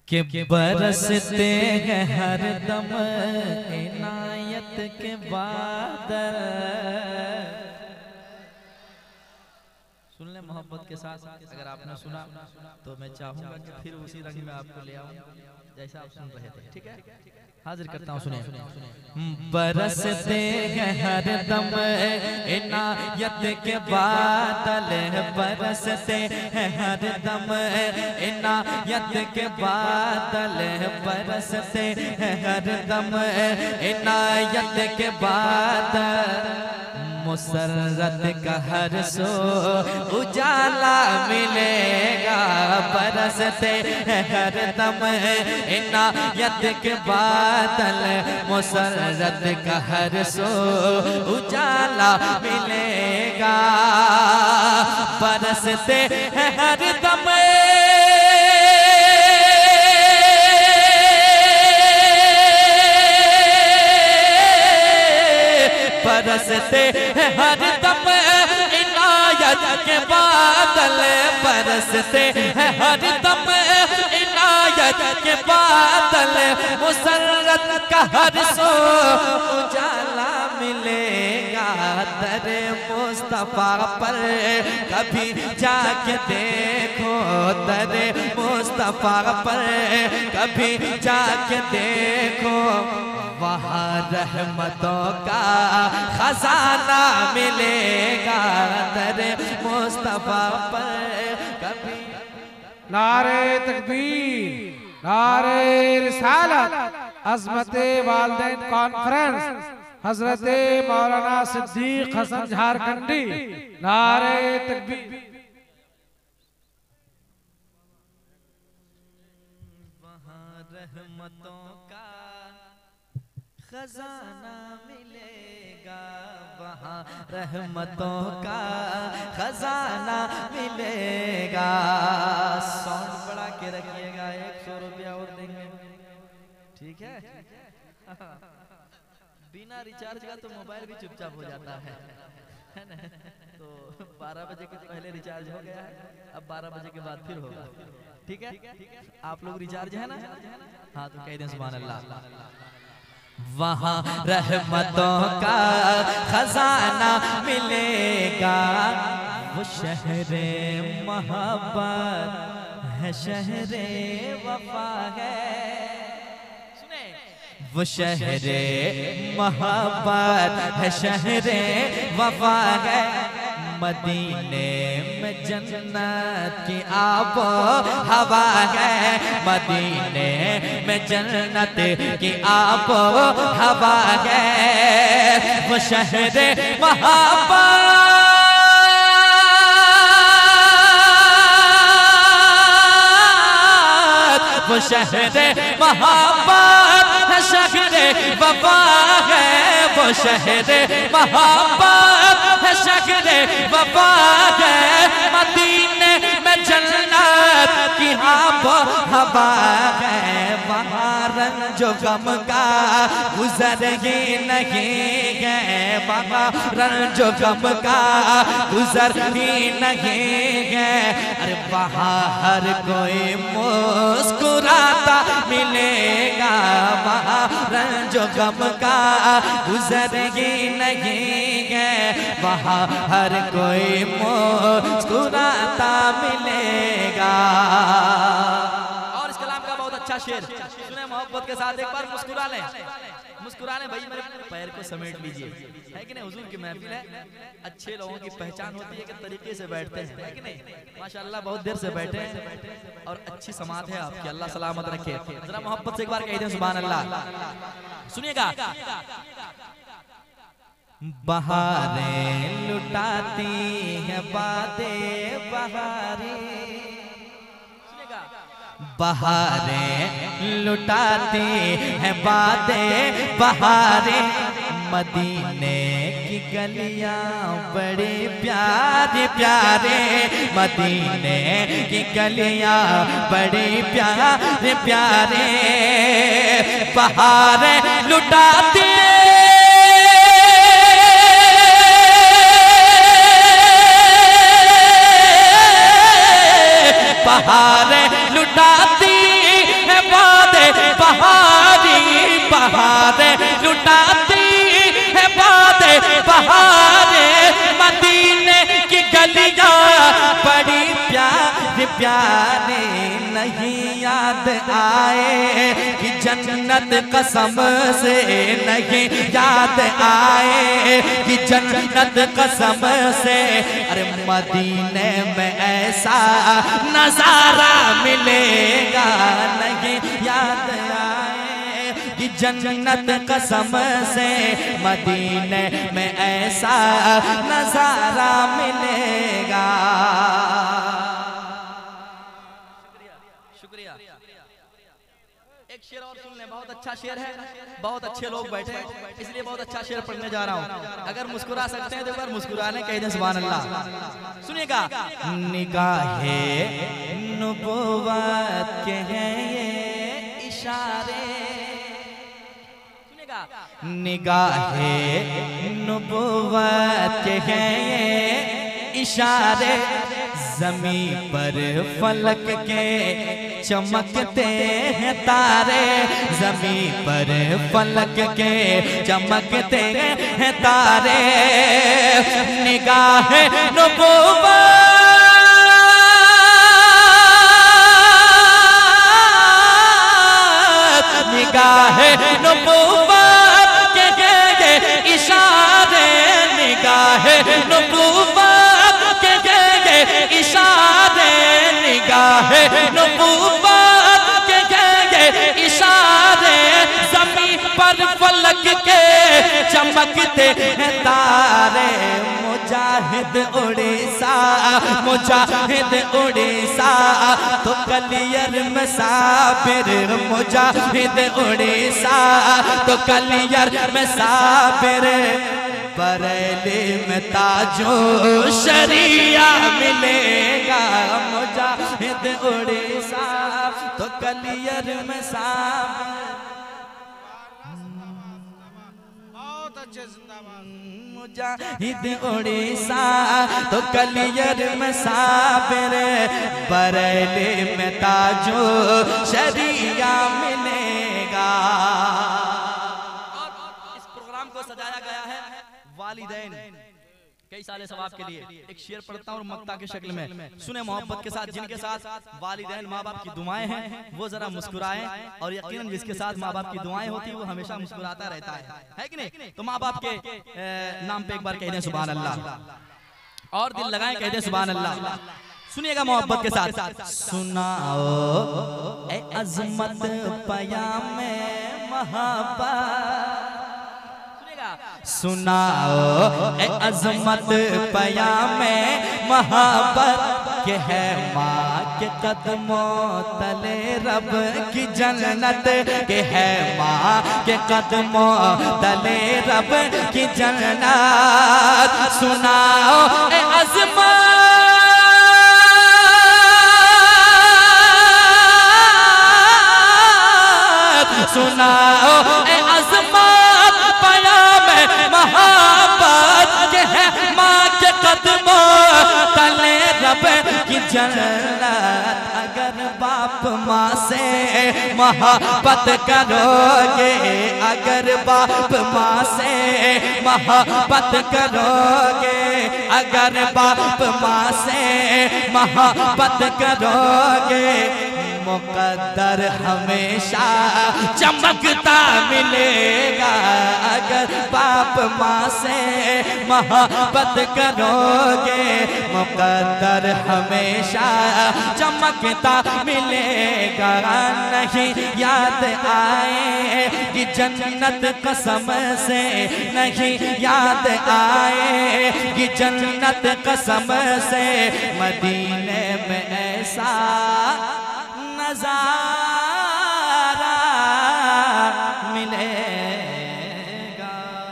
कि बरसते हैं हर दम इनायत के बादल। सुन ले मोहब्बत के साथ, अगर आपने सुना तो मैं चाहूंगा कि फिर उसी रंग में आपको ले आऊं जैसा आप सुन रहे थे। ठीक है, हाजिर करता हूं, सुनिए। बरसते हैं हर दम इनायत के बादल, बरसते हैं हर दम इनायत के बादल, बरसते हैं हर दम इनायत के बादल। मुसर्रत का हर सो उजाला मिलेगा, बरसते हैं हर दम इनायत के बादल, मुसर्रत का हर सो उजाला मिलेगा, बरसते हैं हर दम बरसते हैं हर दम इनायत के बादल, बरसते हैं हर दम इनायत के बादल, मुसर्रत का हर सो उजाला मिलेगा। दरे मुस्तफा पर कभी जाके देखो, दरे मुस्तफा पर कभी जाके देखो, वहाँ रहमतों का खजाना मिलेगा। दरे मुस्तफा पर कभी। नारे तकबीर, नारे रिसालत, अज़मते वालिदैन कॉन्फ्रेंस, हजरते मौलाना सिद्दीक हसन झारखंडी। नारे तकबीर। वहाँ रहमतों का खजाना मिलेगा, वहाँ रहमतों का खजाना मिलेगा। साउंड बढ़ा के रखिएगा, 100 रुपया और देंगे, ठीक है। बिना रिचार्ज का तो मोबाइल भी चुपचाप हो जाता है ना। तो 12 बजे के पहले रिचार्ज हो गया है, अब 12 बजे के बाद फिर होगा, ठीक है। आप लोग रिचार्ज है ना? हाँ तो कह दें सुभान अल्लाह। वहाँ रहमतों का खजाना मिलेगा, वो शहरे मोहब्बत है, शहरे वफा है। सुने, वो शहरे मोहब्बत है, शहरे वफा है। मदीने में जन्नत की आबो हवा है, मदीने में जन्नत की आबो हवा है। वो शहरे मोहब्बत, वो शहरे मोहब्बत है, शहरे वफा है। वो शहरे मोहब्बत है, शहरे वफा है। मदीने में जन्नत की आबो हवा है, वहाँ रंजो गम का गुजर ही नहीं है, वहाँ रंजो गम का गुजर ही नहीं है। अरे वहाँ हर कोई मुस्कुराता मिलेगा, वहाँ रंजो गम का गुजर ही नहीं है, वहाँ हर कोई मुस्कुराता मिलेगा। और इस कलाम का बहुत अच्छा शेर सुने मोहब्बत के साथ, एक बार मुस्कुरा लें, मुस्कुरा लें भाई, मेरे पैर को समेट लीजिए, है कि नहीं। हुजूर की महफिल है, अच्छे लोगों की पहचान होती है कि तरीके से बैठते हैं, है कि नहीं। माशाअल्लाह बहुत देर से बैठे हैं और अच्छी समात है आपकी, अल्लाह सलामत रखे। जरा मोहब्बत से एक बार कह दें सुभान अल्लाह। सुनिएगा। बहारें लुटाती है बातें बहारें, सुनिएगा। बहारें लुटाती है बातें बहारें, मदीने की गलियां बड़े प्यारे प्यारे, मदीने की गलियां बड़े प्यारे प्यारे। बहारें लुटाती बहारें लुटाती है याद आए कि जन्नत कसम से नहीं याद आए कि जन्नत कसम से। अरे मदीने में ऐसा नजारा मिलेगा नहीं याद आए कि जन्नत कसम से। मदीने में ऐसा नजारा मिलेगा। शुक्रिया। एक शेर और सुन लें, बहुत अच्छा शेर है, बहुत अच्छे लोग बैठे हैं इसलिए बहुत अच्छा शेर पढ़ने जा रहा हूँ। अगर मुस्कुरा सकते हैं तो एक बार मुस्कुराने कह दें सुभान अल्लाह। सुनिएगा। निगाहे नुबुव्वत के हैं ये इशारे। सुनिएगा। निगाहे नुबुव्वत के हैं ये इशारे। ज़मीं पर फलक के चमकते हैं तारे। ज़मीं पर फलक के चमकते हैं तारे। निगाह नुबुव्वत निगाह नुबुव्वत के इशारे। निगाह नुबुव्वत के इशारे। निगाह नुबुव्वत के इशारे। ज़मीं पर फलक के चमकते हैं तारे। मुजाहिद उड़ीसा मुजाहिद उड़ीसा तो कलियर में साबिर। मुजाहिद उड़ीसा तो कलियर में साबिर। बरेली में ताजो शरिया मिलेगा। मुजाहिद उड़ीसा तो कलियर में साबिर। बहुत अच्छे जिंदाबाद। मुजाहिद उड़ीसा तो कलियर में साबिर। बरेली में ताजो शरिया मिलेगा। इस प्रोग्राम को सजाया गया है वालिदैन कई साले सवाब के लिए। एक शेर पढ़ता हूँ मक्ता की शक्ल में, सुने मोहब्बत के साथ। जिनके साथ वालिदैन माँ बाप की दुआएं हैं वो जरा मुस्कुराएं, और यकीनन जिसके साथ माँ बाप की दुआएं होती है वो हमेशा मुस्कुराता रहता है कि नहीं? तो माँ बाप के नाम पे एक बार कह दें सुभान अल्लाह, और दिल लगाएं कह दें सुभान अल्लाह। सुनिएगा मोहब्बत के साथ। सुनाओ ए अज़मत पयामे मोहब्बत। सुनाओ ए अज़मत पयामे मोहब्बत के है माँ के कदमों तले रब की जन्नत। के है माँ के कदमों तले रब की जन्नत। सुनाओ ए अज़मत सुनाओ ए अज़मत पयामे मोहब्बत के है माँ के कदमों तले रब की जन्नत। अगर बाप माँ से मोहब्बत करोगे, अगर बाप माँ से मोहब्बत करोगे, अगर बाप माँ से मोहब्बत करोगे, मुकद्दर हमेशा चमकता मिलेगा। अगर बाप माँ से मोहब्बत करोगे, मुकद्दर हमेशा चमकता मिलेगा। नहीं याद आए कि जन्नत कसम से, नहीं याद आए कि जन्नत कसम से। मदीने में ऐसा नजारा मिलेगा।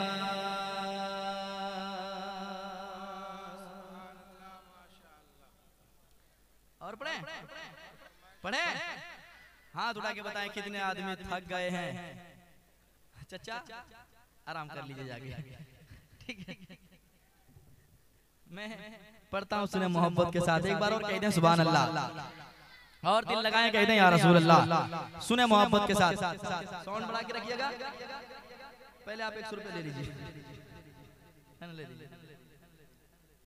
और पढ़े पढ़े हाथ उठा के बताएं कितने आदमी थक गए हैं। चचा आराम कर लीजिए जाके, ठीक है? मैं पढ़ता हूँ सुने मोहब्बत के साथ। एक बार और कह दें सुभान अल्लाह, और दिल लगाए कह दें या रसूल अल्लाह। सुने मोहब्बत के साथ। साउंड बढ़ा के रखिएगा। पहले आप 100 रुपये ले लीजिए, ले लीजिए।